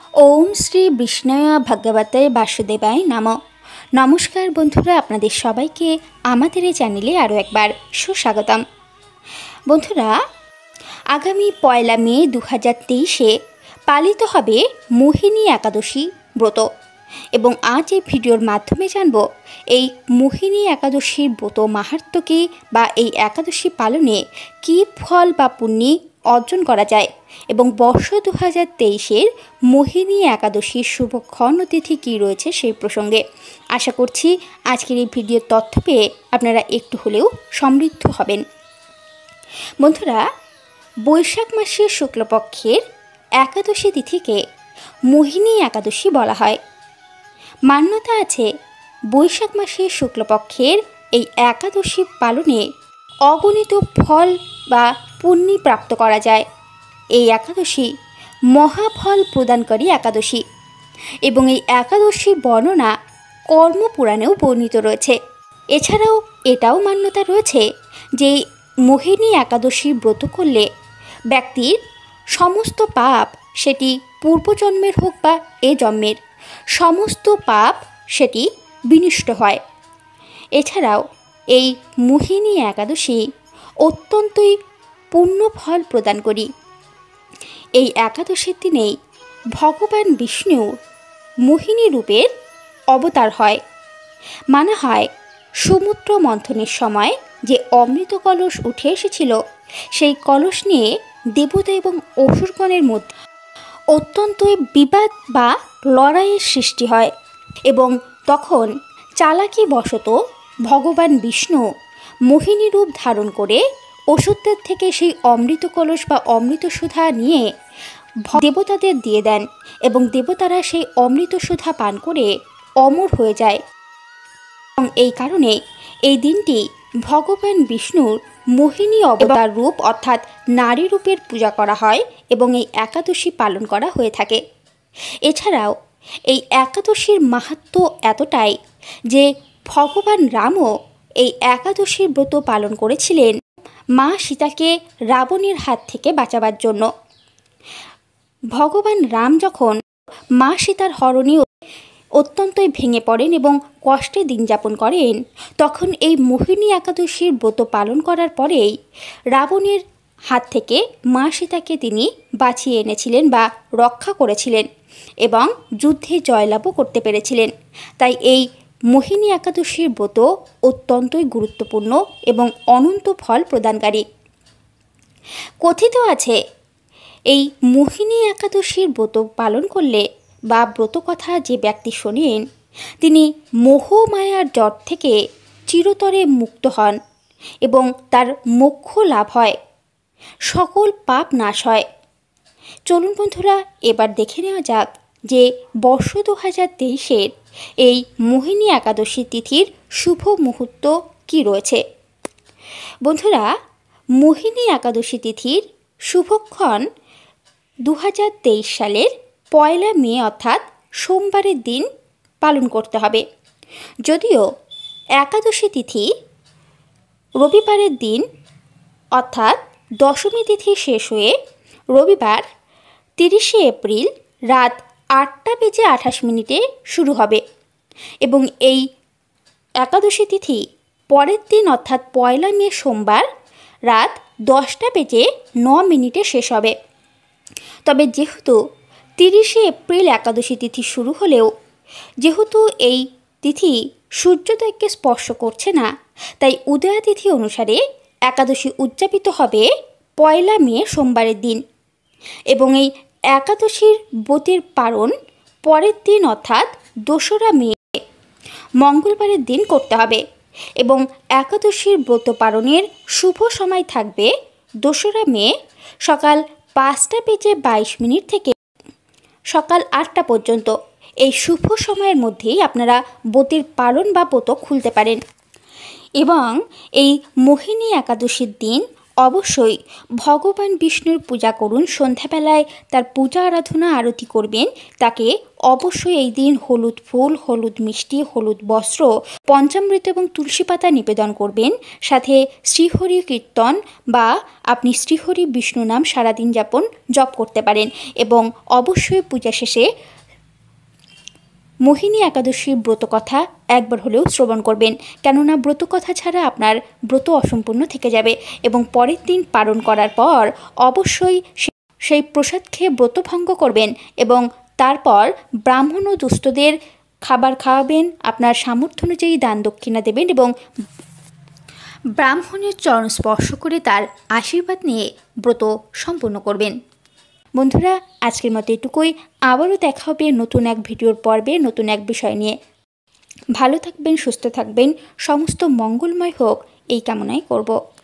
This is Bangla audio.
ओम श्री विष्णु भगवते वासुदेवाय नमः। नमस्कार बंधुरा आपनादेर सबाइके आमादेर এই চ্যানেলে आरो एकबार सुस्वागतम। बंधुरा आगामी 1 मे 2023 पालित हबे मोहिनी एकादशी व्रत এবং আজ এই ভিডিওর মাধ্যমে জানব এই মোহিনী একাদশীর ব্রত মাহাত্ম্য কি বা এই একাদশী পালনে কি ফল বা পুণ্য অর্জন করা যায় এবং বর্ষ 2023 মোহিনী একাদশীর শুভক্ষণ তিথি কী রয়েছে সেই প্রসঙ্গে আশা করছি আজকের এই ভিডিওর তথ্য পেয়ে আপনারা একটু হলেও সমৃদ্ধ হবেন। বন্ধুরা, বৈশাখ মাসের শুক্লপক্ষের একাদশী তিথিকে মোহিনী একাদশী বলা হয়। মান্যতা আছে বৈশাখ মাসের শুক্লপক্ষের এই একাদশী পালনে অগণিত ফল বা পুণ্য প্রাপ্ত করা যায়। এই একাদশী মহাফল প্রদানকারী একাদশী এবং এই একাদশীর বর্ণনা কর্মপুরাণেও বর্ণিত রয়েছে। এছাড়াও এটাও মান্যতা রয়েছে যে মোহিনী একাদশীর ব্রত করলে ব্যক্তির সমস্ত পাপ, সেটি পূর্বজন্মের হোক বা এ জন্মের সমস্ত পাপ সেটি বিনষ্ট হয়। এছাড়াও এই মোহিনী একাদশী অত্যন্তই পূর্ণ ফল প্রদান করি। এই একাদশীর দিনেই ভগবান বিষ্ণুর মোহিনী রূপের অবতার হয়। মানা হয় সমুদ্র মন্থনের সময় যে অমৃত কলস উঠে এসেছিল সেই কলস নিয়ে দেবতা এবং অসুরগণের মধ্যে অত্যন্ত বিবাদ বা লড়াইয়ের সৃষ্টি হয় এবং তখন চালাকি বশত ভগবান বিষ্ণু মোহিনী রূপ ধারণ করে অসুরদের থেকে সেই অমৃত কলস বা অমৃত সুধা নিয়ে দেবতাদের দিয়ে দেন এবং দেবতারা সেই অমৃত সুধা পান করে অমর হয়ে যায়। এবং এই কারণে এই দিনটি ভগবান বিষ্ণুর মোহিনী অবতার রূপ অর্থাৎ নারী রূপের পূজা করা হয় এবং এই একাদশী পালন করা হয়ে থাকে। এছাড়াও এই একাদশীর মাহাত্ম্য এতটাই যে ভগবান রামও এই একাদশীর ব্রত পালন করেছিলেন মা সীতাকে রাবণের হাত থেকে বাঁচাবার জন্য। ভগবান রাম যখন মা সীতার হরণে অত্যন্তই ভেঙে পড়েন এবং কষ্টে দিন যাপন করেন, তখন এই মোহিনী একাদশীর ব্রত পালন করার পরেই রাবণের হাত থেকে মা সীতাকে তিনি বাঁচিয়ে এনেছিলেন বা রক্ষা করেছিলেন এবং যুদ্ধে জয়লাভও করতে পেরেছিলেন। তাই এই মোহিনী একাদশীর ব্রত অত্যন্তই গুরুত্বপূর্ণ এবং অনন্ত ফল প্রদানকারী। কথিত আছে এই মোহিনী একাদশীর ব্রত পালন করলে বা ব্রতকথা যে ব্যক্তি শোনেন তিনি মোহমায়ার জট থেকে চিরতরে মুক্ত হন এবং তার মোক্ষ লাভ হয়, সকল পাপ নাশ হয়। চলুন বন্ধুরা, এবার দেখে নেওয়া যাক যে বর্ষ 2023 এই মোহিনী একাদশী তিথির শুভ মুহূর্ত কী রয়েছে। বন্ধুরা, মোহিনী একাদশী তিথির শুভক্ষণ 2023 সালের 1 মে অর্থাৎ সোমবারের দিন পালন করতে হবে। যদিও একাদশী তিথি রবিবারের দিন অর্থাৎ দশমী তিথি শেষ হয়ে রবিবার 30 এপ্রিল রাত 8:28 শুরু হবে এবং এই একাদশী তিথি পরের দিন অর্থাৎ 1 মে সোমবার রাত 10:09 শেষ হবে। তবে যেহেতু 30 এপ্রিল একাদশী তিথি শুরু হলেও যেহেতু এই তিথি সূর্যোদয়কে স্পর্শ করছে না, তাই উদয়া তিথি অনুসারে একাদশী উদযাপিত হবে 1 মে সোমবারের দিন এবং এই একাদশীর ব্রতের পালন পরের দিন অর্থাৎ 2রা মে মঙ্গলবারের দিন করতে হবে এবং একাদশীর ব্রত পালনের শুভ সময় থাকবে 2রা মে সকাল 5:22 থেকে সকাল 8টা পর্যন্ত। এই শুভ সময়ের মধ্যেই আপনারা ব্রতের পালন বা ব্রত খুলতে পারেন এবং এই মোহিনী একাদশীর দিন অবশ্যই ভগবান বিষ্ণুর পূজা করুন। সন্ধ্যাবেলায় তার পূজা আরাধনা আরতি করবেন। তাকে অবশ্যই এই দিন হলুদ ফুল, হলুদ মিষ্টি, হলুদ বস্ত্র, পঞ্চামৃত এবং তুলসী পাতা নিবেদন করবেন। সাথে শ্রীহরি কীর্তন বা আপনি শ্রীহরি বিষ্ণু নাম সারাদিন জপ করতে পারেন। এবং অবশ্যই পূজা শেষে মোহিনী একাদশীর ব্রতকথা একবার হলেও শ্রবণ করবেন, কেননা ব্রতকথা ছাড়া আপনার ব্রত অসম্পূর্ণ থেকে যাবে। এবং পরের দিন পালন করার পর অবশ্যই সেই প্রসাদ খেয়ে ব্রতভঙ্গ করবেন এবং তারপর ব্রাহ্মণ ও দুস্থদের খাবার খাওয়াবেন, আপনার সামর্থ্য অনুযায়ী দান দক্ষিণা দেবেন এবং ব্রাহ্মণের চরণ স্পর্শ করে তার আশীর্বাদ নিয়ে ব্রত সম্পন্ন করবেন। বন্ধুরা, আজকের মতো এটুকুই। আবারও দেখা হবে নতুন এক ভিডিওর পর্বে, নতুন এক বিষয় নিয়ে। ভালো থাকবেন, সুস্থ থাকবেন, সমস্ত মঙ্গলময় হোক এই কামনাই করব।